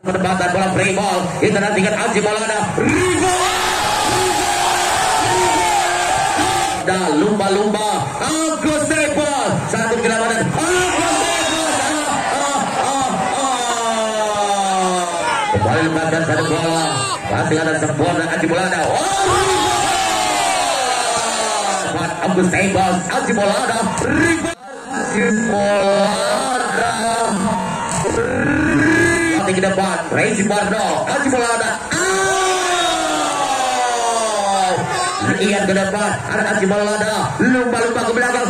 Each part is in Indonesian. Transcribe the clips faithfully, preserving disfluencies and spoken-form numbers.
Penempatan bola free ball. Kita nantikan Aji Maulana. Dan lumba-lumba Agus Sepos. Satu kedapatan Agus Sepos. Kembali lembakan satu bola. Masih ada sempurna Aji Maulana. Agus Sepos. Aji Maulana. Aji Maulana. Ke depan, Rezi Barno, Aji Maulana. Ian ke depan, ada Aji Maulana. Lumba-lumba ke belakang.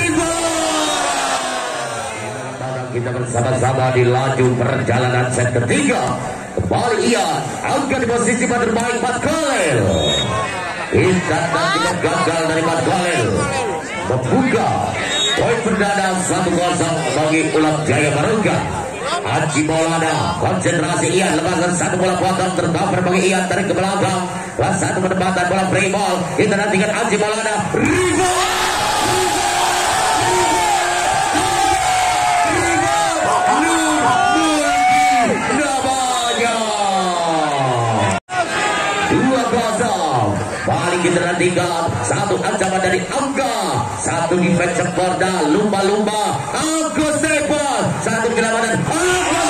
Kita bersama-sama di laju perjalanan set ketiga. Kembali Ian, angkat di posisi terbaik Mat Khalil. Kita tidak gagal dari Mat Khalil. Membuka poin perdana satu kosong bagi Ulam Jaya Barungga. Aji Maulana, konsentrasi Ian, lepaskan satu bola potong tercover bagi Ian, tarik ke belakang. Kelas satu penempatan bola free ball. Kita nantikan Aji Maulana. Dua kosong. Balik kita nantikan satu ancaman dari Angga, satu defense Porda, lumba-lumba Agus Sepos, satu kedapatan Agus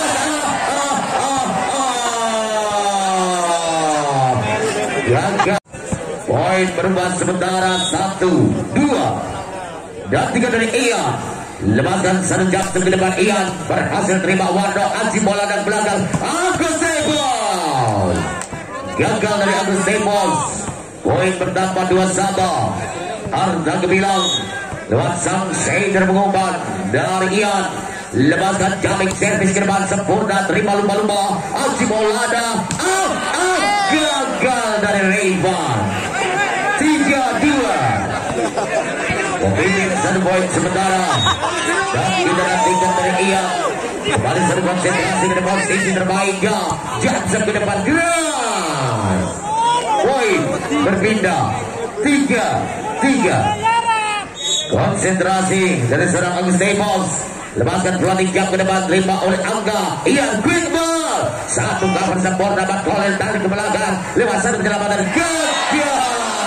Sepos. Gagal. Poin berubah sementara satu, dua dan tiga dari Ian. Lepaskan satu jam ke depan Ian, berhasil terima Warno. Aji Maulana belakang Agus Sepos. Gagal dari Agus Sepos. Poin bertambah dua sama. Arda Gemilang lewat sang shader mengumpan dari Ian. Lepaskan jamming servis ke depan sempurna, terima lumba-lumba Aji Maulana. Ah, ah, gagal dari Rayvan. Tiga dua. Memilih satu poin sementara. Dan kita nantikan dari Ian. Kembali satu konsentrasi ke depan posisi terbaiknya. Jangan ke depan gerak. Poin berpindah tiga tiga. Konsentrasi dari seorang Agus Sepos. Lepaskan pelatih jam ke depan, terima oleh Angga. Ian quick ball. Satu cover sempurna Mat Khalil, tarik ke belakang. Lewat satu penyelamatan gagal.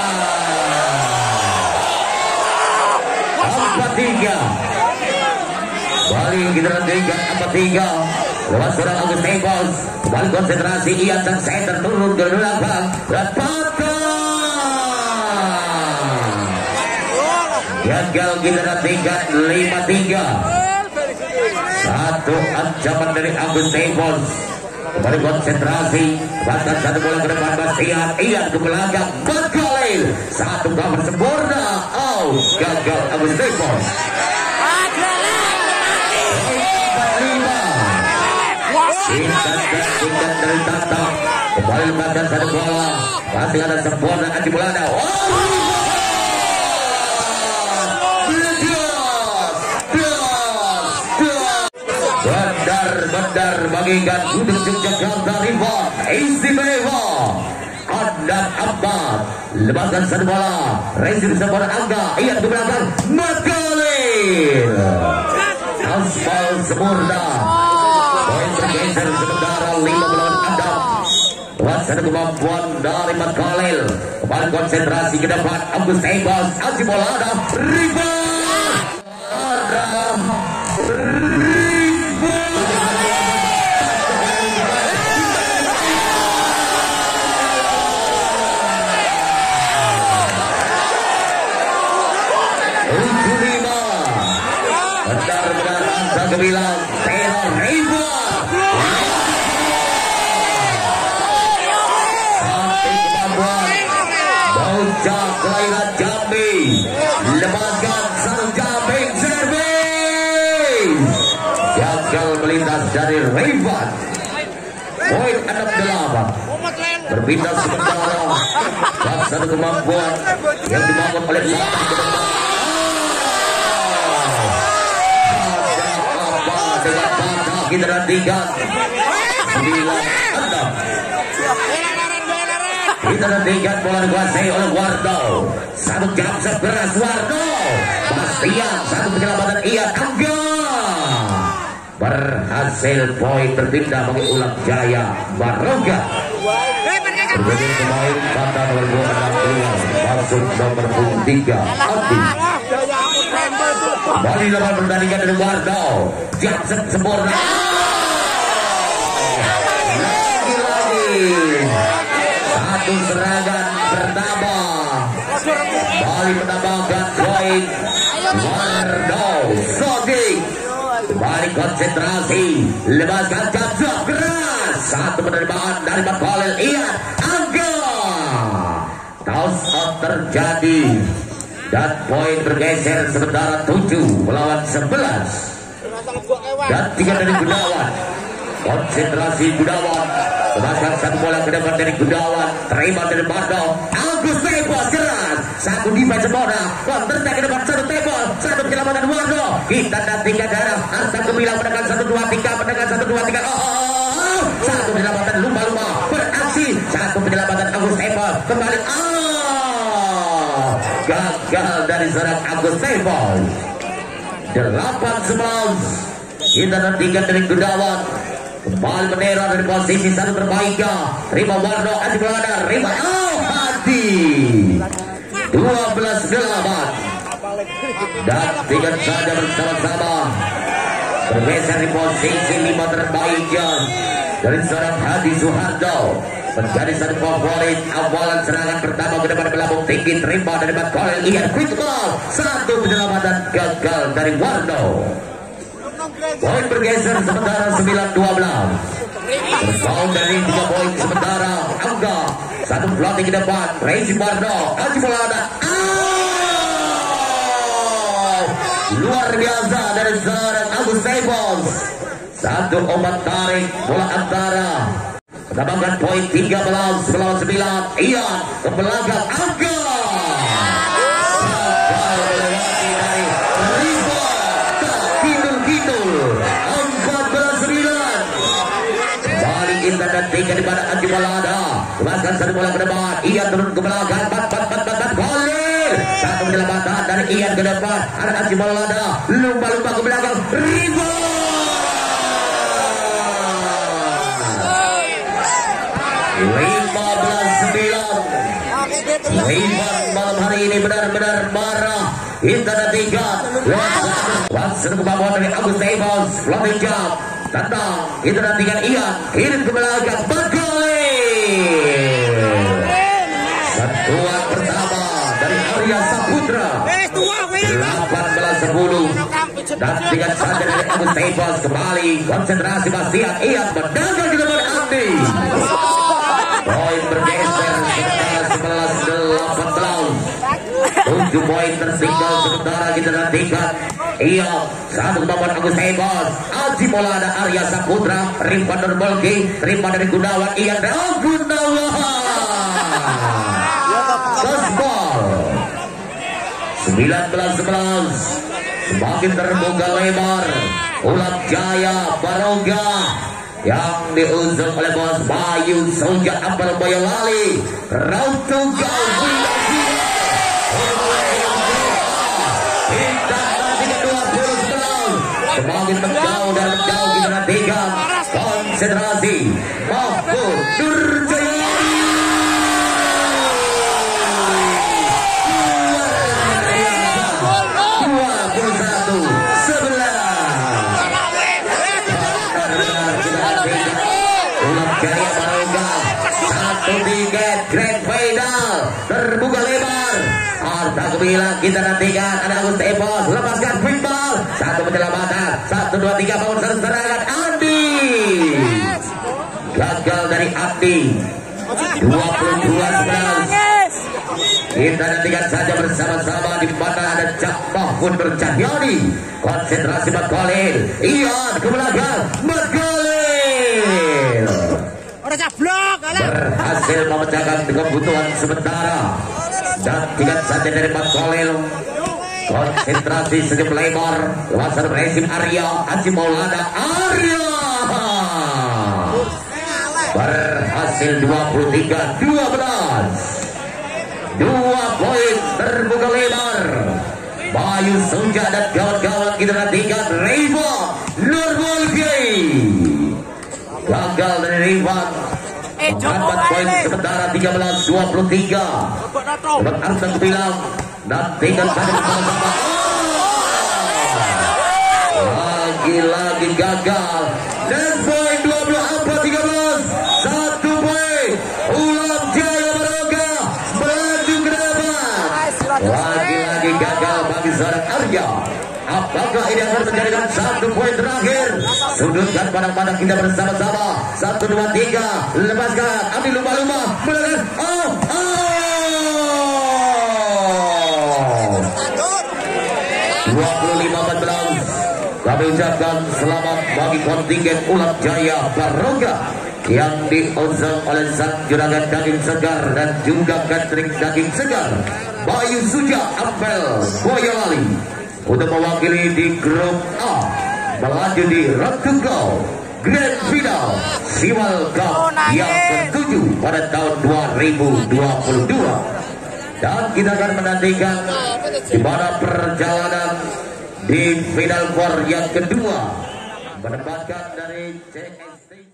Empat tiga. Balik kita nantikan empat tiga. Lewat seorang Agus Sepos. Kembali konsentrasi Ian dan saya turun ke belakang. Lepaskan. Gagal kita nantikan lima tiga. Satu ancaman dari Agus Sepos. Kembali konsentrasi. Bahkan satu bola ke depan Bastian. Ian ke belakang Mat Khalil. Satu cover sempurna. Out. Gagal Agus Sepos. Singkat dan singkat dari Tata. Kembali lembakan satu bola. Masih ada sempurna Aji Maulana. Benar-benar bagikan Gudeg Yogyakarta Rifat istimewa. Adnan Ahmad lepaskan satu bola. Rezi bersama Angga. Ian ke belakang Mat Khalil. Aspal sempurna. Poin bergeser sementara lima melawan Adam. Buat satu kemampuan dari Mat Khalil. Kembali konsentrasi ke depan Agus Sepos. Aji Maulana. Rifat Adam. Benar-benar Anda kebilang teror Rayvan. Sampai kemampuan bocah kelahiran Jambi. Lepaskan satu jamming servis. Gagal melintas dari Rayvan. Poin enam delapan. Berpindah sementara. Dan satu kemampuan yang dibangun oleh Batak ke depan. Kita nantikan sembilan enam. Kita nantikan bola dikuasai oleh Warno. Satu jam seberas Warno. Bastian, satu penyelamatan Ian Angga. berhasil poin berpindah bagi Ulang Jaya Baroga. Bergabung pemain kata nomor dua enam dua masuk nomor tiga Adi. Bali lawan pertandingan dari Wardo. Jackson sempurna. Lagi-lagi satu serangan pertama. Bali menambahkan poin. Wardo Sodik kembali konsentrasi, lepaskan jabrak keras, satu penerimaan dari Khalil Ian Angga. Toss out terjadi dan poin bergeser sementara tujuh melawan sebelas dan tiga dari Gunawan. Konsentrasi Gunawan, lepaskan satu bola ke depan dari Gunawan, terima dari Bardo. Agus tebas keras, satu defense bola, counter ke depan, satu tebas, satu penyelamatan Wardo. Kita nantikan darah, Arsa Gemilang menekan satu dua tiga, menekan satu dua tiga. Oh, oh, oh. Satu penyelamatan lumba-lumba beraksi, satu penyelamatan Agus tebas kembali. Oh, gagal dari seorang Agus tebas. Delapan sebelas. Kita nantikan dari Gunawan. Kembali meneror dari posisi satu terbaiknya. Terima Wardo, Adi Belanda, terima oh Hadi. dua belas delapan. Dan tiga saja bersama-sama bergeser di posisi lima terbaiknya dari seorang Hadi Suhardo. Menjadi satu favorit awalan serangan pertama ke depan melambung tinggi, terima dari Khalil Ian, quick ball, satu penyelamatan gagal dari Wardo. Poin bergeser sementara sembilan dua belas. Bersaung dari tiga poin sementara Angga. Satu pelatih ke depan Rezi Bardo, Haji Mulada. Oh, luar biasa dari seorang Agus Tebas. Satu obat tarik bola antara. Menambahkan poin tiga belas melawan sembilan. Iya, ke belakang Angga. Dan tiga di mana Haji Malada lepaskan satu bola ke depan, Ian turun ke belakang, bat bat bat bat bat Khalil, satu penyelamatan dari Ian ke depan, ada Haji Malada lumba-lumba ke belakang, rebound lima belas sembilan. Rebound malam hari ini benar-benar marah. Kita nantikan langsung ke bawah dari Agus Tebas, floating jump tentang kita nantikan Ian kirim ke belakang Bakali. Sentuhan pertama dari Arya Saputra delapan belas sepuluh dan dengan saja dari Agus Tebas kembali konsentrasi Bastian Ian mendagang di depan Andi. Poin bergeser sementara sebelas delapan belas. tujuh poin tertinggal sementara kita nantikan iya satu kemampuan Agus Tebas, Haji Maulana, Arya Saputra, Rifan Nurmulki, terima dari Gunawan, Ian dan Gunawan. Softball sembilan belas sebelas. Semakin terbuka lebar Ulang Jaya Baroga yang diusung oleh bos Bayu Soja Abel Boyolali. Rautu Gauwi semakin menjauh dan menjauh kita nantikan konsentrasi Mahfud Nurjaya dua puluh satu sebelas. Ulang Jaya Baroga satu tiket grand final terbuka lebar. Arta Gemilang kita nantikan ada Agus Tebas lepaskan quick ball, satu penyelamatan, satu dua tiga bangun satu serangan Andi gagal dari Andi. Dua puluh dua sebelas. Kita nantikan saja bersama-sama di mana ada Cak Mahfud Bercahyani. Konsentrasi Mat Khalil, Ian ke belakang Mat Khalil berhasil memecahkan kebutuhan sementara dan tiga saja dari Mat Khalil. Konsentrasi senyum lebar luasan rezim Arya Haji Maulana. Arya berhasil dua puluh tiga dua belas. Dua poin terbuka lebar. Bayu Sunja dan kawan-kawan kita nantikan Rebo Nurmulki. gagal dari Rivan. Menghambat poin sementara tiga belas dua puluh tiga. Dapat Arsan bilang nantikan saja bersama-sama. Lagi-lagi gagal. Dan poin dua puluh empat tiga belas. Satu poin. Ulam Jaya Baroka melaju ke depan. Lagi-lagi gagal bagi seorang Arya. Apakah ini akan menjadikan satu poin terakhir? Sudutkan pandang-pandang kita bersama-sama. Satu, dua, tiga. Lepaskan. Ambil lumba-lumba. Melakukan. Oh, oh. dua puluh lima empat belas. Kami ucapkan selamat bagi kontingen Ulam Jaya Baroka yang diusung oleh sang juragan daging segar dan juga catering daging segar Bayu Suja Ampel Boyolali untuk mewakili di grup A melaju di Road to Go Grand Final Siwal Cup yang ketujuh pada tahun dua ribu dua puluh dua. Dan kita akan menantikan di mana perjalanan di Final Four yang kedua menempatkan dari C S T